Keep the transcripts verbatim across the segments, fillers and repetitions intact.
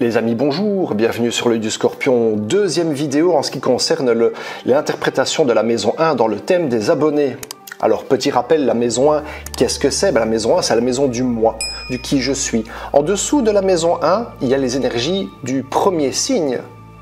Les amis, bonjour, bienvenue sur l'œil du scorpion, deuxième vidéo en ce qui concerne l'interprétation de la maison un dans le thème des abonnés. Alors petit rappel, la maison un, qu'est-ce que c'est? Ben, la maison un, c'est la maison du moi, du qui je suis. En dessous de la maison un, il y a les énergies du premier signe,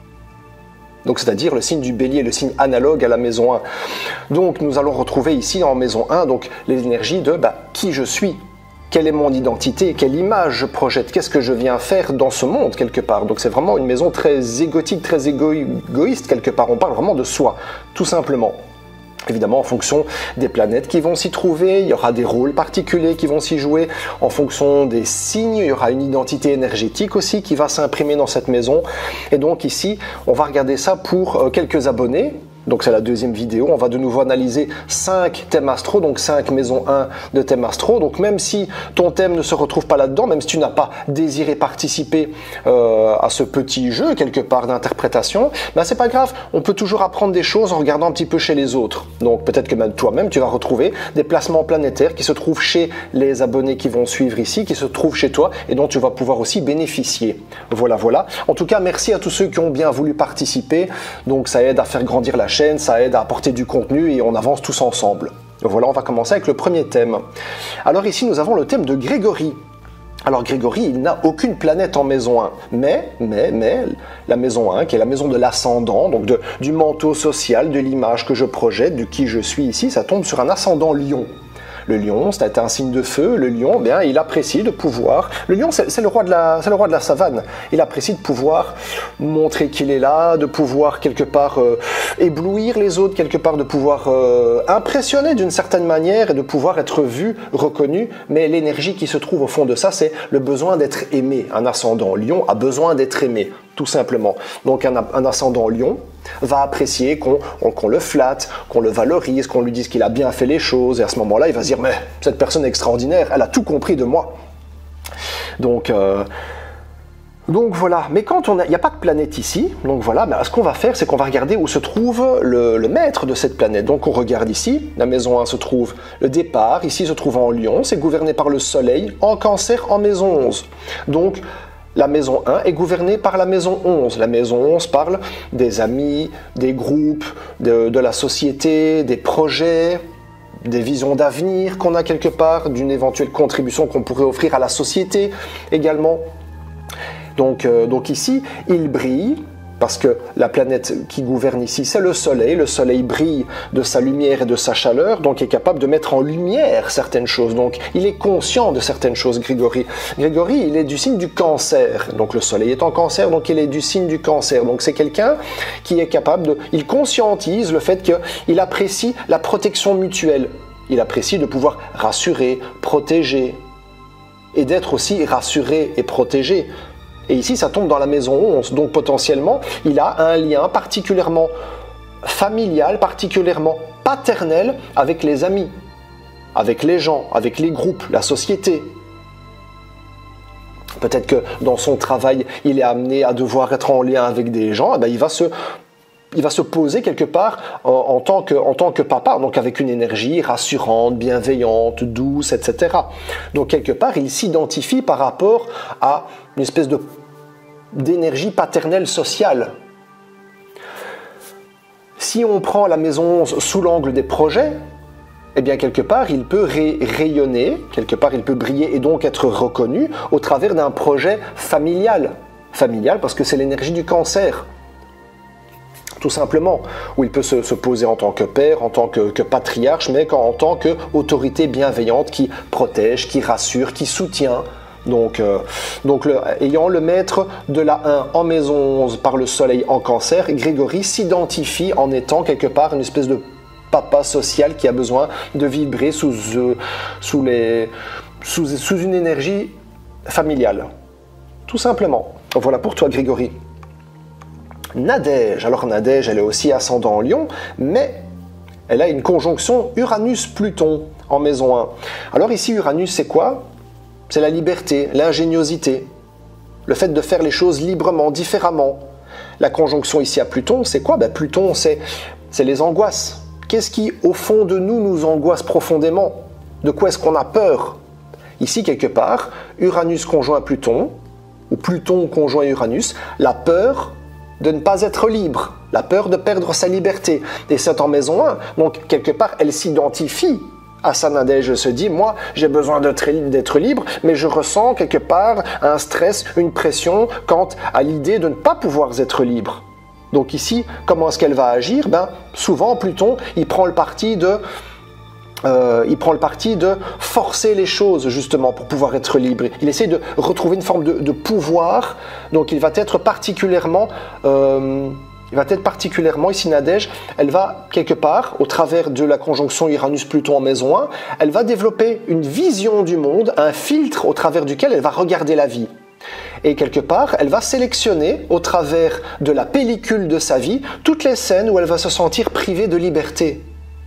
donc c'est-à-dire le signe du bélier, le signe analogue à la maison un. Donc nous allons retrouver ici en maison un donc, les énergies de ben, qui je suis. Quelle est mon identité? Quelle image je projette? Qu'est-ce que je viens faire dans ce monde quelque part? Donc c'est vraiment une maison très égotique, très égo égoïste quelque part. On parle vraiment de soi, tout simplement. Évidemment, en fonction des planètes qui vont s'y trouver, il y aura des rôles particuliers qui vont s'y jouer. En fonction des signes, il y aura une identité énergétique aussi qui va s'imprimer dans cette maison. Et donc ici, on va regarder ça pour quelques abonnés. Donc c'est la deuxième vidéo, on va de nouveau analyser cinq thèmes astro, donc cinq maisons un de thèmes astro. Donc même si ton thème ne se retrouve pas là-dedans, même si tu n'as pas désiré participer euh, à ce petit jeu quelque part d'interprétation, ben c'est pas grave, on peut toujours apprendre des choses en regardant un petit peu chez les autres. Donc peut-être que même toi-même tu vas retrouver des placements planétaires qui se trouvent chez les abonnés qui vont suivre ici, qui se trouvent chez toi et dont tu vas pouvoir aussi bénéficier. Voilà, voilà. En tout cas, merci à tous ceux qui ont bien voulu participer. Donc ça aide à faire grandir la chaîne, ça aide à apporter du contenu et on avance tous ensemble. Voilà, on va commencer avec le premier thème. Alors ici, nous avons le thème de Grégory. Alors Grégory, il n'a aucune planète en maison un, mais, mais, mais, la maison un, qui est la maison de l'ascendant, donc de, du manteau social, de l'image que je projette, du qui je suis ici, ça tombe sur un ascendant lion. Le lion, c'est un signe de feu. Le lion, bien, il apprécie de pouvoir... Le lion, c'est le roi de la, c'est le roi de la savane. Il apprécie de pouvoir montrer qu'il est là, de pouvoir quelque part euh, éblouir les autres, quelque part de pouvoir euh, impressionner d'une certaine manière et de pouvoir être vu, reconnu. Mais l'énergie qui se trouve au fond de ça, c'est le besoin d'être aimé. Un ascendant lion a besoin d'être aimé, tout simplement. Donc un, un ascendant lion va apprécier qu'on qu'on le flatte, qu'on le valorise, qu'on lui dise qu'il a bien fait les choses, et à ce moment-là, il va se dire « mais cette personne est extraordinaire, elle a tout compris de moi ». Donc, euh, donc voilà, mais quand on a, il n'y a pas de planète ici, donc voilà, ben, ce qu'on va faire, c'est qu'on va regarder où se trouve le, le maître de cette planète. Donc on regarde ici, la maison un se trouve le départ, ici se trouve en Lion, c'est gouverné par le soleil, en Cancer en maison onze. Donc, la maison un est gouvernée par la maison onze. La maison onze parle des amis, des groupes, de, de la société, des projets, des visions d'avenir qu'on a quelque part, d'une éventuelle contribution qu'on pourrait offrir à la société également. Donc, euh, donc ici, il brille, parce que la planète qui gouverne ici, c'est le soleil. Le soleil brille de sa lumière et de sa chaleur, donc il est capable de mettre en lumière certaines choses. Donc il est conscient de certaines choses, Grégory. Grégory, il est du signe du cancer. Donc le soleil est en cancer, donc il est du signe du cancer. Donc c'est quelqu'un qui est capable de... Il conscientise le fait qu'il apprécie la protection mutuelle. Il apprécie de pouvoir rassurer, protéger, et d'être aussi rassuré et protégé. Et ici, ça tombe dans la maison onze, donc potentiellement, il a un lien particulièrement familial, particulièrement paternel avec les amis, avec les gens, avec les groupes, la société. Peut-être que dans son travail, il est amené à devoir être en lien avec des gens, et bien il va se... il va se poser quelque part en, en, tant que, en tant que papa, donc avec une énergie rassurante, bienveillante, douce, et cetera. Donc quelque part, il s'identifie par rapport à une espèce de d'énergie paternelle sociale. Si on prend la maison onze sous l'angle des projets, eh bien quelque part, il peut ray rayonner, quelque part, il peut briller et donc être reconnu au travers d'un projet familial. Familial parce que c'est l'énergie du cancer. Tout simplement, où il peut se, se poser en tant que père, en tant que, que patriarche, mais quand, en tant qu'autorité bienveillante qui protège, qui rassure, qui soutient. Donc, euh, donc le, ayant le maître de la un en maison onze par le soleil en cancer, Grégory s'identifie en étant quelque part une espèce de papa social qui a besoin de vibrer sous, euh, sous, les, sous, sous une énergie familiale. Tout simplement. Donc voilà pour toi, Grégory. Nadège, alors Nadège, elle est aussi ascendant en Lion, mais elle a une conjonction Uranus-Pluton en maison un. Alors ici, Uranus, c'est quoi? C'est la liberté, l'ingéniosité, le fait de faire les choses librement, différemment. La conjonction ici à Pluton, c'est quoi? Ben, Pluton, c'est les angoisses. Qu'est-ce qui, au fond de nous, nous angoisse profondément? De quoi est-ce qu'on a peur? Ici, quelque part, Uranus conjoint Pluton, ou Pluton conjoint Uranus, la peur de ne pas être libre, la peur de perdre sa liberté. Et c'est en maison un, donc quelque part elle s'identifie à ça. Nadège se dit, moi j'ai besoin d'être libre, mais je ressens quelque part un stress, une pression quant à l'idée de ne pas pouvoir être libre. Donc ici, comment est-ce qu'elle va agir? Ben, souvent Pluton, il prend le parti de... Euh, il prend le parti de forcer les choses justement pour pouvoir être libre. Il essaie de retrouver une forme de, de pouvoir, donc il va être particulièrement, euh, il va être particulièrement ici Nadège, elle va quelque part, au travers de la conjonction Uranus-Pluton en maison un, elle va développer une vision du monde, un filtre au travers duquel elle va regarder la vie. Et quelque part, elle va sélectionner au travers de la pellicule de sa vie toutes les scènes où elle va se sentir privée de liberté.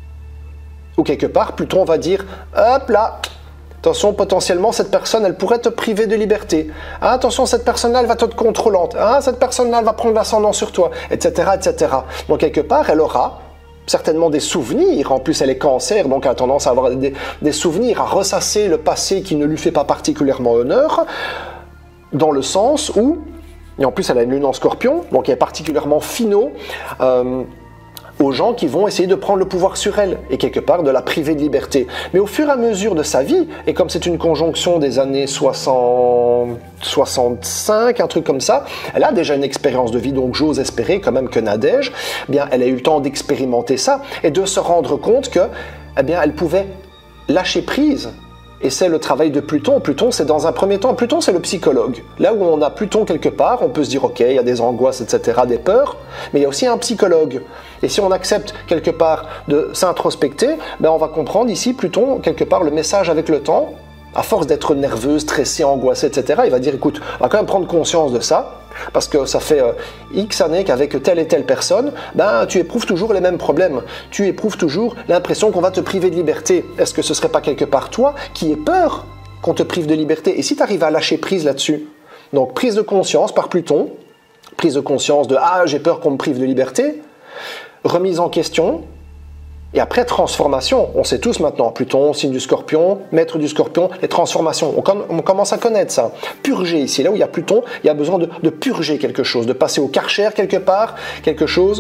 Ou quelque part, Pluton va dire, hop là, attention, potentiellement, cette personne, elle pourrait te priver de liberté. Ah, attention, cette personne-là, elle va être contrôlante. Ah, cette personne-là, elle va prendre l'ascendant sur toi, et cetera, et cetera. Donc, quelque part, elle aura certainement des souvenirs. En plus, elle est cancer, donc elle a tendance à avoir des, des souvenirs, à ressasser le passé qui ne lui fait pas particulièrement honneur, dans le sens où, et en plus, elle a une lune en Scorpion, donc elle est particulièrement finot, euh, aux gens qui vont essayer de prendre le pouvoir sur elle et quelque part de la priver de liberté. Mais au fur et à mesure de sa vie, et comme c'est une conjonction des années soixante, soixante-cinq, un truc comme ça, elle a déjà une expérience de vie, donc j'ose espérer quand même que Nadège, eh bien, elle a eu le temps d'expérimenter ça et de se rendre compte que, eh bien, elle pouvait lâcher prise. Et c'est le travail de Pluton. Pluton, c'est dans un premier temps, Pluton, c'est le psychologue. Là où on a Pluton quelque part, on peut se dire, ok, il y a des angoisses, et cetera, des peurs, mais il y a aussi un psychologue. Et si on accepte quelque part de s'introspecter, ben on va comprendre ici, Pluton, quelque part, le message avec le temps, à force d'être nerveux, stressé, angoissé, et cetera, il va dire, écoute, on va quand même prendre conscience de ça, parce que ça fait euh, X années qu'avec telle et telle personne, ben, tu éprouves toujours les mêmes problèmes. Tu éprouves toujours l'impression qu'on va te priver de liberté. Est-ce que ce serait pas quelque part toi qui aies peur qu'on te prive de liberté? Et si tu arrives à lâcher prise là-dessus? Donc prise de conscience par Pluton, prise de conscience de « Ah, j'ai peur qu'on me prive de liberté », remise en question, et après, transformation. On sait tous maintenant, Pluton, signe du Scorpion, maître du Scorpion, les transformations. On, com on commence à connaître ça. Purger ici, là où il y a Pluton, il y a besoin de, de purger quelque chose, de passer au Karcher quelque part, quelque chose,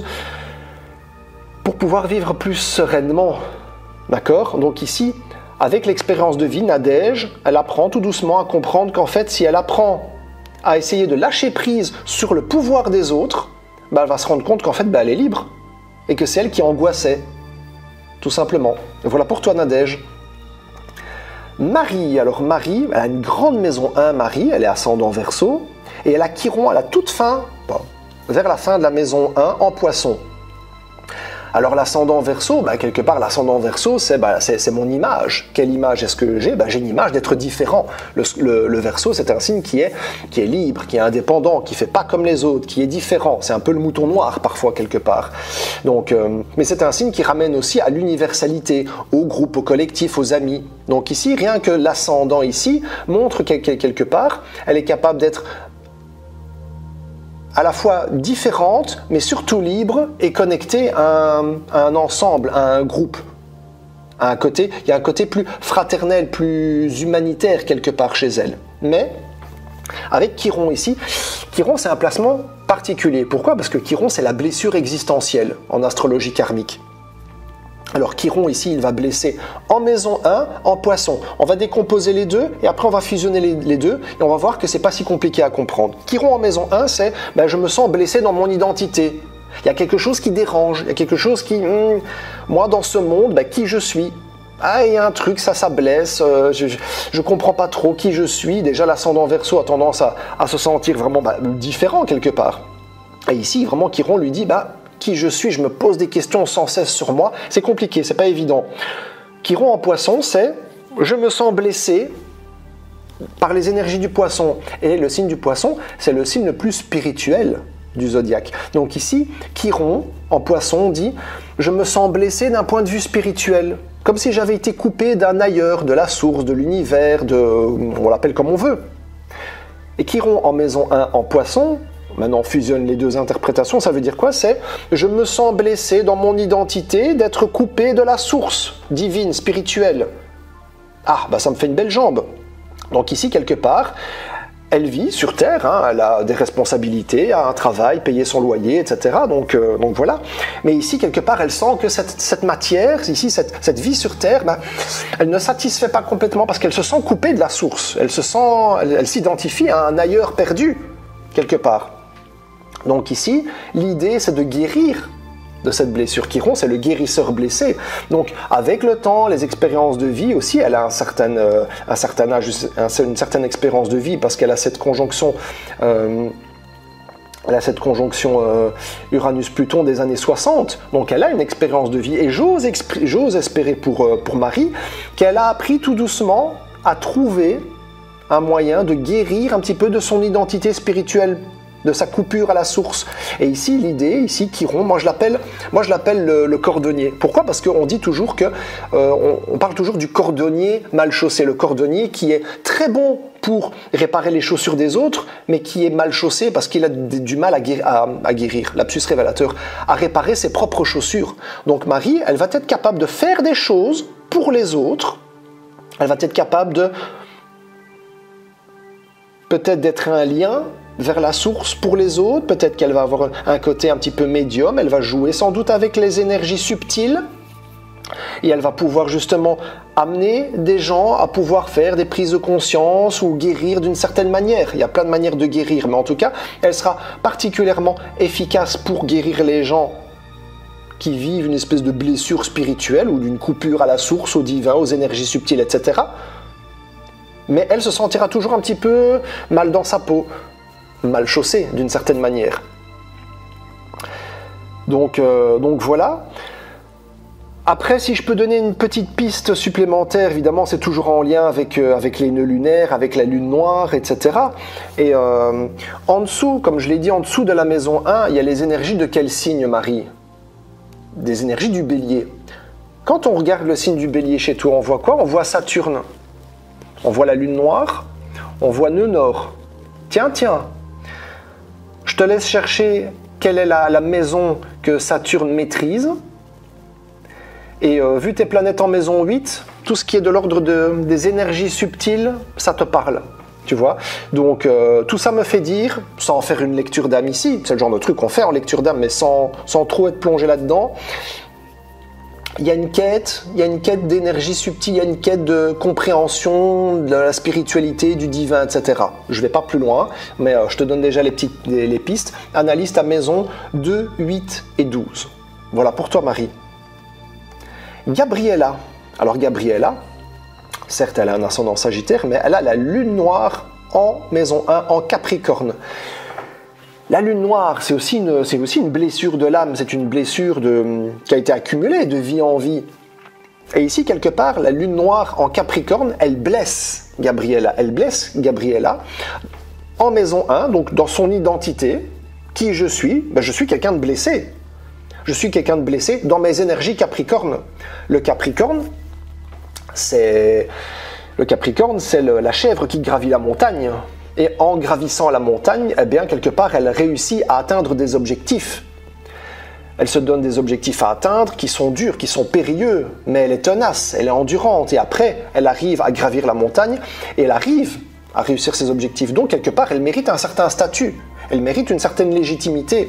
pour pouvoir vivre plus sereinement. D'accord? Donc ici, avec l'expérience de vie, Nadège, elle apprend tout doucement à comprendre qu'en fait, si elle apprend à essayer de lâcher prise sur le pouvoir des autres, bah, elle va se rendre compte qu'en fait, bah, elle est libre. Et que c'est elle qui angoissait. Tout simplement. Et voilà pour toi, Nadège. Marie, alors Marie, elle a une grande maison un, Marie, elle est ascendant Verseau, et elle a Chiron à la toute fin, bon, vers la fin de la maison un, en Poisson. Alors l'ascendant Verseau, bah, quelque part l'ascendant Verseau, c'est bah, mon image. Quelle image est-ce que j'ai? bah, J'ai une image d'être différent. Le, le, le Verseau, c'est un signe qui est, qui est libre, qui est indépendant, qui ne fait pas comme les autres, qui est différent. C'est un peu le mouton noir parfois quelque part. Donc, euh, mais c'est un signe qui ramène aussi à l'universalité, au groupe, au collectif, aux amis. Donc ici, rien que l'ascendant ici montre que quelque part, elle est capable d'être à la fois différente, mais surtout libre et connectée à un, à un ensemble, à un groupe. À un côté, il y a un côté plus fraternel, plus humanitaire quelque part chez elle. Mais avec Chiron ici, Chiron c'est un placement particulier. Pourquoi? Parce que Chiron c'est la blessure existentielle en astrologie karmique. Alors Chiron ici, il va blesser en maison un, en Poisson. On va décomposer les deux et après on va fusionner les, les deux et on va voir que c'est pas si compliqué à comprendre. Chiron en maison un, c'est ben, je me sens blessé dans mon identité. Il y a quelque chose qui dérange, il y a quelque chose qui... Hmm, moi dans ce monde, ben, qui je suis? Ah, il y a un truc, ça, ça blesse, euh, je, je, je comprends pas trop qui je suis. Déjà l'ascendant Verseau a tendance à, à se sentir vraiment ben, différent quelque part. Et ici, vraiment, Chiron lui dit... Ben, qui je suis, je me pose des questions sans cesse sur moi, c'est compliqué, c'est pas évident. Chiron en Poisson, c'est je me sens blessé par les énergies du Poisson. Et le signe du Poisson, c'est le signe le plus spirituel du zodiaque. Donc ici, Chiron en Poisson dit je me sens blessé d'un point de vue spirituel, comme si j'avais été coupé d'un ailleurs, de la source, de l'univers, de... on l'appelle comme on veut. Et Chiron en maison un en Poisson, maintenant on fusionne les deux interprétations, ça veut dire quoi? C'est je me sens blessé dans mon identité d'être coupé de la source divine, spirituelle. Ah, bah ça me fait une belle jambe. Donc ici, quelque part, elle vit sur Terre, hein, elle a des responsabilités, a un travail, payer son loyer, et cetera. Donc, euh, donc voilà. Mais ici, quelque part, elle sent que cette, cette matière, ici, cette, cette vie sur Terre, ben, elle ne satisfait pas complètement parce qu'elle se sent coupée de la source. Elle se sent, elle, elle s'identifie à un ailleurs perdu, quelque part. Donc ici, l'idée, c'est de guérir de cette blessure. Chiron, c'est le guérisseur blessé. Donc, avec le temps, les expériences de vie aussi, elle a un certain, euh, un certain âge, une certaine expérience de vie parce qu'elle a cette conjonction, euh, elle a cette conjonction euh, Uranus-Pluton des années soixante. Donc, elle a une expérience de vie. Et j'ose, j'ose espérer pour, euh, pour Marie qu'elle a appris tout doucement à trouver un moyen de guérir un petit peu de son identité spirituelle, de sa coupure à la source. Et ici, l'idée, ici, Chiron, moi je l'appelle, moi je l'appelle le, le cordonnier. Pourquoi? Parce qu'on dit toujours que, euh, on, on parle toujours du cordonnier mal chaussé, le cordonnier qui est très bon pour réparer les chaussures des autres, mais qui est mal chaussé parce qu'il a du mal à guérir, à, à guérir, lapsus révélateur, à réparer ses propres chaussures. Donc Marie, elle va être capable de faire des choses pour les autres, elle va être capable de, peut-être d'être un lien vers la source pour les autres, peut-être qu'elle va avoir un côté un petit peu médium, elle va jouer sans doute avec les énergies subtiles, et elle va pouvoir justement amener des gens à pouvoir faire des prises de conscience ou guérir d'une certaine manière. Il y a plein de manières de guérir, mais en tout cas, elle sera particulièrement efficace pour guérir les gens qui vivent une espèce de blessure spirituelle ou d'une coupure à la source, au divin, aux énergies subtiles, et cetera. Mais elle se sentira toujours un petit peu mal dans sa peau, mal chaussée d'une certaine manière. Donc, euh, donc voilà. Après, si je peux donner une petite piste supplémentaire, évidemment, c'est toujours en lien avec, euh, avec les nœuds lunaires, avec la lune noire, et cetera. Et euh, en dessous, comme je l'ai dit, en dessous de la maison un, il y a les énergies de quel signe, Marie? Des énergies du bélier. Quand on regarde le signe du bélier chez toi, on voit quoi? On voit Saturne. On voit la lune noire, on voit nœud nord. Tiens, tiens, je te laisse chercher quelle est la, la maison que Saturne maîtrise. Et euh, vu tes planètes en maison huit, tout ce qui est de l'ordre de, des énergies subtiles, ça te parle. Tu vois? Donc euh, tout ça me fait dire, sans faire une lecture d'âme ici, c'est le genre de truc qu'on fait en lecture d'âme, mais sans, sans trop être plongé là-dedans, il y a une quête, il y a une quête d'énergie subtile, il y a une quête de compréhension de la spiritualité, du divin, et cetera. Je ne vais pas plus loin, mais euh, je te donne déjà les, petites, les, les pistes. Analyse ta maison deux, huit et douze. Voilà pour toi, Marie. Gabriella. Alors Gabriella, certes, elle a un ascendant Sagittaire, mais elle a la lune noire en maison un, en Capricorne. La lune noire, c'est aussi une, c'est aussi une blessure de l'âme, c'est une blessure de, qui a été accumulée de vie en vie. Et ici, quelque part, la lune noire en Capricorne, elle blesse Gabriella. Elle blesse Gabriella en maison un, donc dans son identité. Qui je suis? Ben, je suis quelqu'un de blessé. Je suis quelqu'un de blessé dans mes énergies Capricorne. Le Capricorne, c'est, le Capricorne, c'est le, la chèvre qui gravit la montagne. Et en gravissant la montagne, eh bien, quelque part, elle réussit à atteindre des objectifs. Elle se donne des objectifs à atteindre qui sont durs, qui sont périlleux, mais elle est tenace, elle est endurante. Et après, elle arrive à gravir la montagne et elle arrive à réussir ses objectifs. Donc, quelque part, elle mérite un certain statut. Elle mérite une certaine légitimité.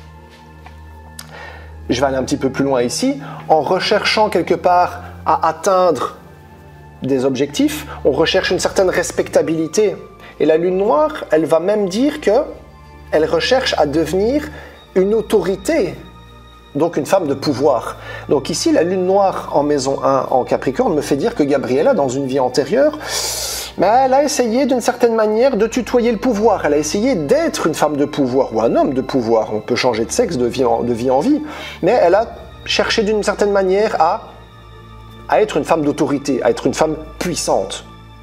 Je vais aller un petit peu plus loin ici. En recherchant quelque part à atteindre des objectifs, on recherche une certaine respectabilité. Et la lune noire, elle va même dire qu'elle recherche à devenir une autorité, donc une femme de pouvoir. Donc ici, la lune noire en maison un en Capricorne me fait dire que Gabriella, dans une vie antérieure, ben, elle a essayé d'une certaine manière de tutoyer le pouvoir. Elle a essayé d'être une femme de pouvoir ou un homme de pouvoir. On peut changer de sexe de vie en, de vie, en vie. Mais elle a cherché d'une certaine manière à, à être une femme d'autorité, à être une femme puissante.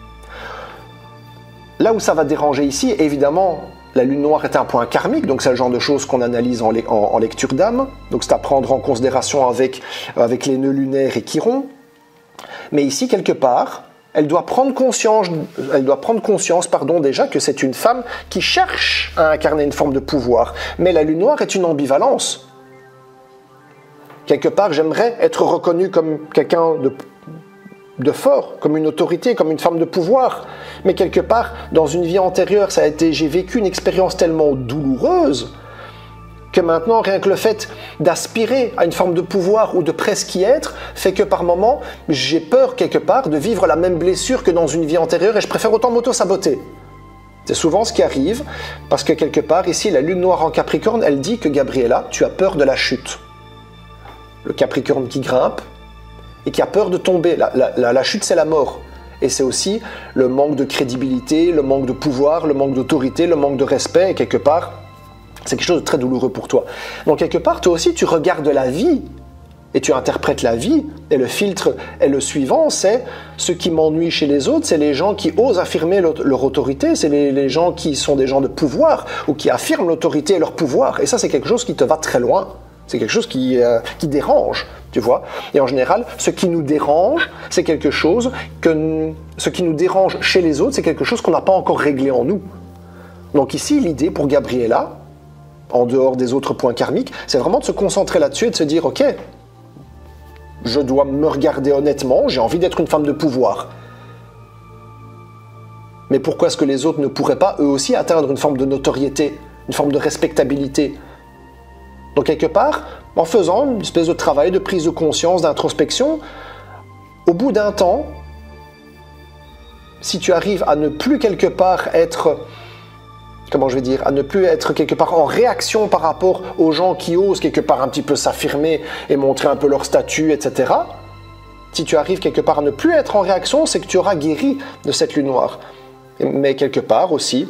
Là où ça va déranger ici, évidemment, la lune noire est un point karmique, donc c'est le genre de choses qu'on analyse en, en, en lecture d'âme. Donc c'est à prendre en considération avec, avec les nœuds lunaires et Chiron. Mais ici, quelque part, elle doit prendre conscience, elle doit prendre conscience pardon, déjà que c'est une femme qui cherche à incarner une forme de pouvoir. Mais la lune noire est une ambivalence. Quelque part, j'aimerais être reconnu comme quelqu'un de de fort, comme une autorité, comme une femme de pouvoir. Mais quelque part, dans une vie antérieure, ça a été, j'ai vécu une expérience tellement douloureuse que maintenant, rien que le fait d'aspirer à une forme de pouvoir ou de presque y être, fait que par moments, j'ai peur quelque part de vivre la même blessure que dans une vie antérieure et je préfère autant m'auto-saboter. C'est souvent ce qui arrive, parce que quelque part, ici, la lune noire en Capricorne, elle dit que Gabriella, tu as peur de la chute. Le Capricorne qui grimpe et qui a peur de tomber. La, la, la, la chute, c'est la mort. Et c'est aussi le manque de crédibilité, le manque de pouvoir, le manque d'autorité, le manque de respect, et quelque part, c'est quelque chose de très douloureux pour toi. Donc quelque part, toi aussi, tu regardes la vie et tu interprètes la vie. Et le filtre est le suivant, c'est ce qui m'ennuie chez les autres, c'est les gens qui osent affirmer leur, leur autorité, c'est les, les gens qui sont des gens de pouvoir ou qui affirment l'autorité et leur pouvoir. Et ça, c'est quelque chose qui te va très loin. C'est quelque chose qui, euh, qui dérange, tu vois. Et en général, ce qui nous dérange, c'est quelque chose que... Ce qui nous dérange chez les autres, c'est quelque chose qu'on n'a pas encore réglé en nous. Donc ici, l'idée pour Gabriella, en dehors des autres points karmiques, c'est vraiment de se concentrer là-dessus et de se dire, ok, je dois me regarder honnêtement, j'ai envie d'être une femme de pouvoir. Mais pourquoi est-ce que les autres ne pourraient pas, eux aussi, atteindre une forme de notoriété, une forme de respectabilité ? Donc quelque part, en faisant une espèce de travail de prise de conscience, d'introspection, au bout d'un temps, si tu arrives à ne plus quelque part être... comment je vais dire, à ne plus être quelque part en réaction par rapport aux gens qui osent quelque part un petit peu s'affirmer et montrer un peu leur statut, et cetera. Si tu arrives quelque part à ne plus être en réaction, c'est que tu auras guéri de cette lune noire. Mais quelque part aussi,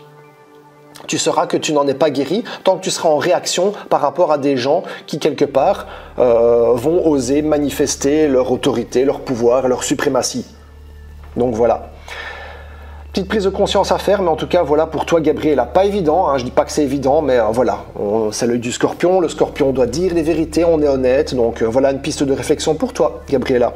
tu sauras que tu n'en es pas guéri tant que tu seras en réaction par rapport à des gens qui quelque part euh, vont oser manifester leur autorité, leur pouvoir, leur suprématie. Donc voilà. Petite prise de conscience à faire, mais en tout cas, voilà pour toi, Gabriella. Pas évident, hein, je dis pas que c'est évident, mais euh, voilà, c'est l'œil du scorpion. Le scorpion doit dire les vérités, on est honnête. Donc euh, voilà une piste de réflexion pour toi, Gabriella.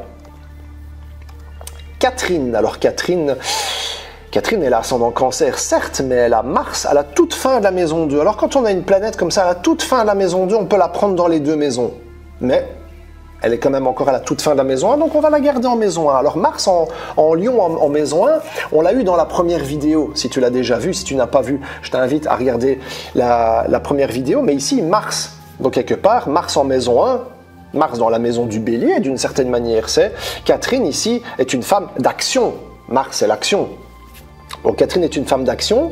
Catherine, alors Catherine... Catherine, elle a ascendant cancer, certes, mais elle a Mars à la toute fin de la maison deux. Alors quand on a une planète comme ça à la toute fin de la maison deux, on peut la prendre dans les deux maisons. Mais elle est quand même encore à la toute fin de la maison un, donc on va la garder en maison un. Alors Mars en, en Lion en, en maison un, on l'a eu dans la première vidéo. Si tu l'as déjà vu, si tu n'as pas vu, je t'invite à regarder la, la première vidéo. Mais ici, Mars, donc quelque part, Mars en maison un, Mars dans la maison du Bélier, d'une certaine manière, c'est Catherine ici est une femme d'action. Mars, c'est l'action. Donc Catherine est une femme d'action,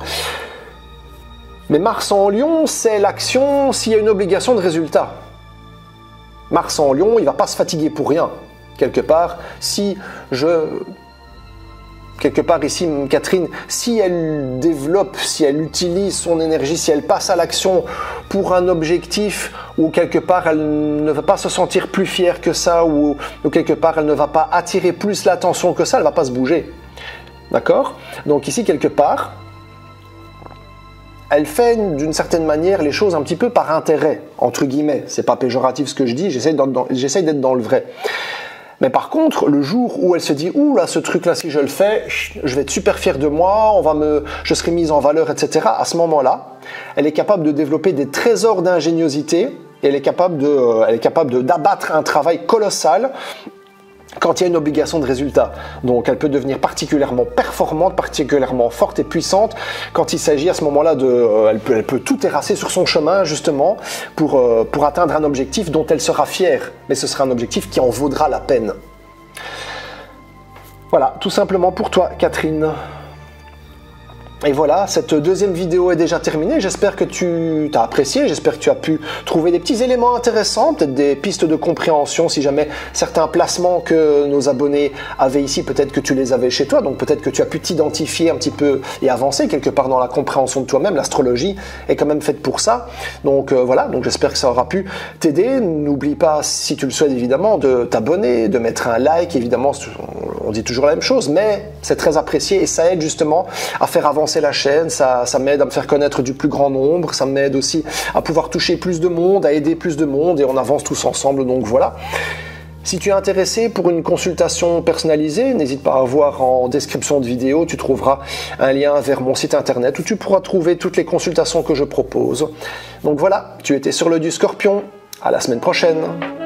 mais Mars en Lion, c'est l'action s'il y a une obligation de résultat. Mars en Lion, il ne va pas se fatiguer pour rien. Quelque part, si je... Quelque part ici, Catherine, si elle développe, si elle utilise son énergie, si elle passe à l'action pour un objectif ou quelque part elle ne va pas se sentir plus fière que ça ou, ou quelque part elle ne va pas attirer plus l'attention que ça, elle ne va pas se bouger. D'accord? Donc ici, quelque part, elle fait d'une certaine manière les choses un petit peu par intérêt, entre guillemets. C'est pas péjoratif ce que je dis, j'essaie d'être dans le vrai. Mais par contre, le jour où elle se dit « Ouh là, ce truc-là, si je le fais, je vais être super fier de moi, on va me, je serai mise en valeur, et cetera » À ce moment-là, elle est capable de développer des trésors d'ingéniosité et elle est capable de, euh, elle est capable d'abattre un travail colossal quand il y a une obligation de résultat. Donc elle peut devenir particulièrement performante, particulièrement forte et puissante quand il s'agit à ce moment-là de... Euh, elle, peut, elle peut tout terrasser sur son chemin justement pour, euh, pour atteindre un objectif dont elle sera fière. Mais ce sera un objectif qui en vaudra la peine. Voilà, tout simplement pour toi, Catherine. Et voilà, cette deuxième vidéo est déjà terminée. J'espère que tu t'as apprécié, j'espère que tu as pu trouver des petits éléments intéressants, peut-être des pistes de compréhension si jamais certains placements que nos abonnés avaient ici, peut-être que tu les avais chez toi, donc peut-être que tu as pu t'identifier un petit peu et avancer quelque part dans la compréhension de toi-même. L'astrologie est quand même faite pour ça. Donc euh, voilà, donc j'espère que ça aura pu t'aider. N'oublie pas, si tu le souhaites évidemment, de t'abonner, de mettre un like. Évidemment, on dit toujours la même chose, mais c'est très apprécié et ça aide justement à faire avancer la chaîne, ça, ça m'aide à me faire connaître du plus grand nombre, ça m'aide aussi à pouvoir toucher plus de monde, à aider plus de monde et on avance tous ensemble, donc voilà. Si tu es intéressé pour une consultation personnalisée, n'hésite pas à voir en description de vidéo, tu trouveras un lien vers mon site internet où tu pourras trouver toutes les consultations que je propose. Donc voilà, tu étais sur l'œil du Scorpion, à la semaine prochaine.